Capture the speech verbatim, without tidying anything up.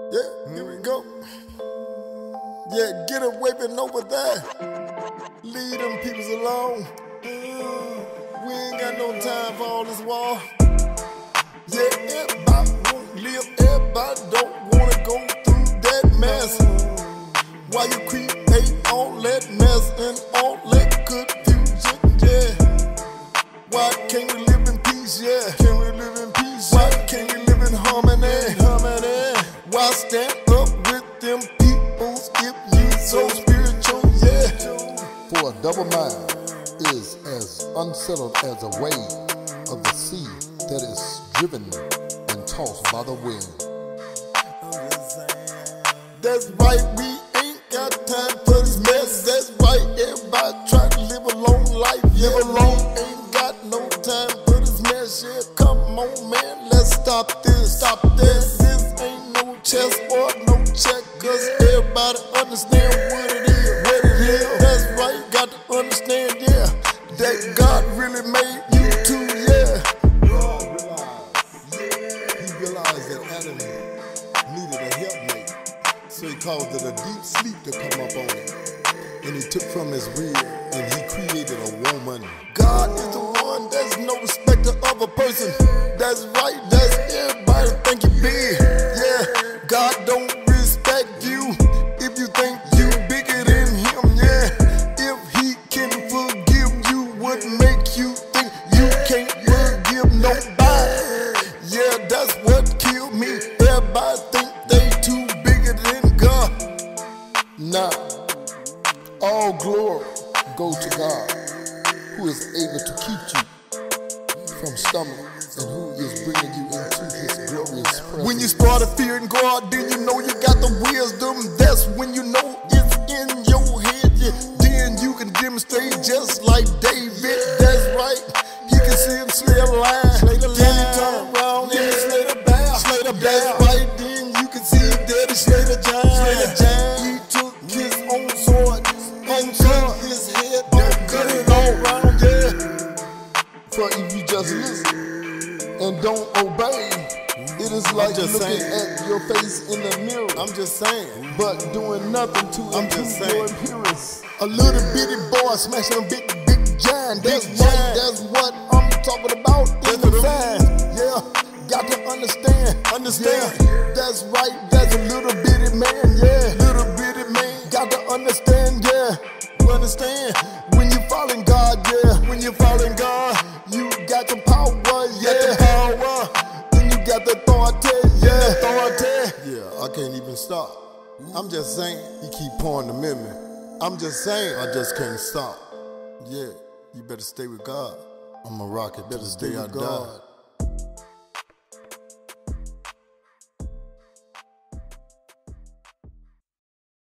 Yeah, here we go. Yeah, get it whipping over there. Leave them peoples alone. We ain't got no time for all this war. Yeah, everybody won't live, everybody don't wanna go through that mess. Why you create all that mess and all that confusion, yeah? Why can't we live in peace, yeah? Can we live in peace? Why can't we live in harmony? Harmony. Why stand up with them peoples if you so spiritual, yeah? For a double mind is as unsettled as a wave of the sea that is driven and tossed by the wind. That's right, we ain't got time for this mess. That's right, everybody try to live a long life. Live alone, ain't got no time for this mess. Yeah, come on, man, let's stop this. Stop this. This ain't no chess or no check, cause everybody understand what it is. What it is. That's right, got to understand, yeah, that God really made you too, yeah. He realized that Adam needed a helpmate, so he caused it a deep sleep to come up on him. And he took from his rib and he created a woman. God is the one that's no respecter of a person. That's right, that's everybody think you big. Yeah, God don't respect you if you think you bigger than him, yeah. If he can forgive you, what make you think you can't forgive nobody? Yeah, that's what killed me. Everybody think they too bigger than God. Now, all glory goes to God, who is able to keep you from stumbling and who is bringing you into his glorious presence. When you start fearing God, then you know you got the wisdom. That's when you know it's in your head. Yeah. Then you can demonstrate just like David. That's right. He can see him slay a lion. Slay the lion. Then he turn around and slay the bear. Slay the bear. That's right. Then you can see that he slay the giant. Slay the giant. He took his own sword and cut his head. Cut it all around, yeah. For if you just listen and don't obey, it is like just looking saying. at your face in the mirror, I'm just saying. but doing nothing to I'm just improve your saying. appearance. A little bitty boy smashing a big, big giant. That's Big right, giant. that's what I'm talking about in the sign. Yeah, got to understand, understand. Yeah. That's right, that's a little bitty man, yeah. Little bitty man, got to understand, yeah. You understand? When you following God, yeah. When you following God, you got the power, yeah. Got the power. Then you got the authority, yeah. Authority. Yeah, I can't even stop. I'm just saying, he keep pouring them in me. I'm just saying, I just can't stop. Yeah, you better stay with God. I'm a rocket, better stay out God.